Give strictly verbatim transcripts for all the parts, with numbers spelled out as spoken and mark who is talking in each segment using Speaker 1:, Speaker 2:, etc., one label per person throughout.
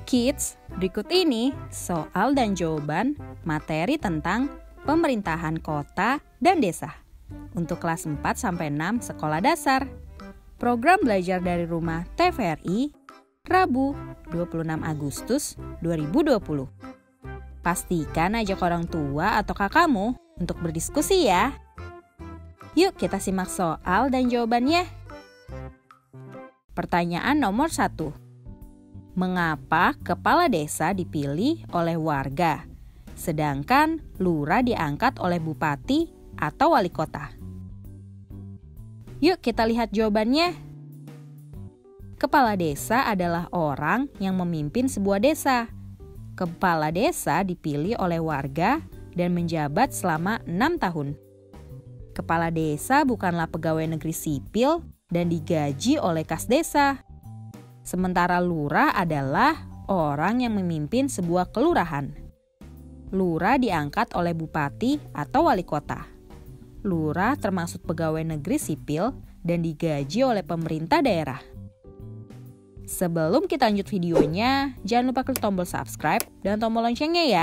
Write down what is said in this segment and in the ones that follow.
Speaker 1: Kids, berikut ini soal dan jawaban materi tentang pemerintahan kota dan desa untuk kelas empat sampai enam sekolah dasar. Program belajar dari rumah T V R I, Rabu dua puluh enam Agustus dua ribu dua puluh. Pastikan ajak orang tua atau kakakmu untuk berdiskusi ya. Yuk kita simak soal dan jawabannya. Pertanyaan nomor satu. Mengapa kepala desa dipilih oleh warga, sedangkan lurah diangkat oleh bupati atau wali kota? Yuk kita lihat jawabannya. Kepala desa adalah orang yang memimpin sebuah desa. Kepala desa dipilih oleh warga dan menjabat selama enam tahun. Kepala desa bukanlah pegawai negeri sipil dan digaji oleh kas desa. Sementara lurah adalah orang yang memimpin sebuah kelurahan. Lurah diangkat oleh bupati atau wali kota. Lurah termasuk pegawai negeri sipil dan digaji oleh pemerintah daerah. Sebelum kita lanjut videonya, jangan lupa klik tombol subscribe dan tombol loncengnya ya.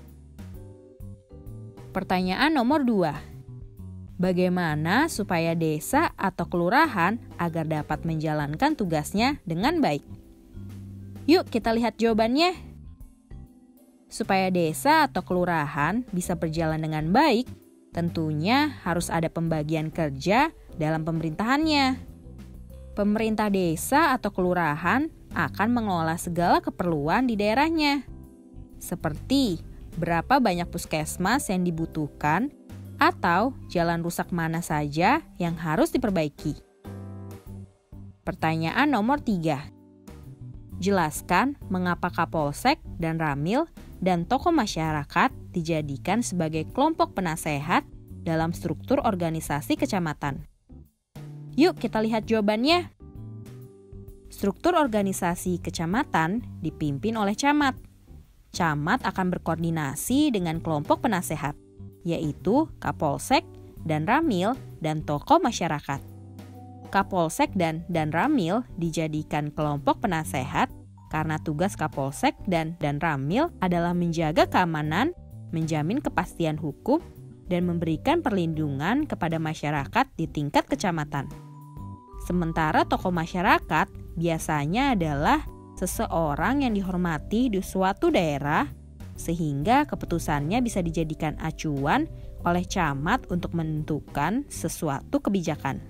Speaker 1: Pertanyaan nomor dua. Bagaimana supaya desa atau kelurahan agar dapat menjalankan tugasnya dengan baik? Yuk kita lihat jawabannya. Supaya desa atau kelurahan bisa berjalan dengan baik, tentunya harus ada pembagian kerja dalam pemerintahannya. Pemerintah desa atau kelurahan akan mengelola segala keperluan di daerahnya. Seperti berapa banyak puskesmas yang dibutuhkan, atau jalan rusak mana saja yang harus diperbaiki. Pertanyaan nomor tiga. Jelaskan mengapa Kapolsek dan Ramil dan tokoh masyarakat dijadikan sebagai kelompok penasehat dalam struktur organisasi kecamatan. Yuk kita lihat jawabannya. Struktur organisasi kecamatan dipimpin oleh camat. Camat akan berkoordinasi dengan kelompok penasehat, yaitu Kapolsek dan Ramil dan tokoh masyarakat. Kapolsek dan dan Ramil dijadikan kelompok penasehat karena tugas Kapolsek dan dan Ramil adalah menjaga keamanan, menjamin kepastian hukum, dan memberikan perlindungan kepada masyarakat di tingkat kecamatan. Sementara tokoh masyarakat biasanya adalah seseorang yang dihormati di suatu daerah, sehingga keputusannya bisa dijadikan acuan oleh camat untuk menentukan sesuatu kebijakan.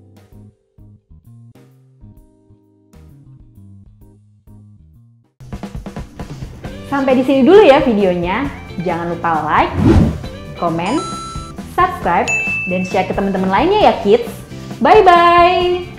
Speaker 2: Sampai di sini dulu ya videonya. Jangan lupa like, komen, subscribe, dan share ke teman-teman lainnya ya kids. Bye-bye!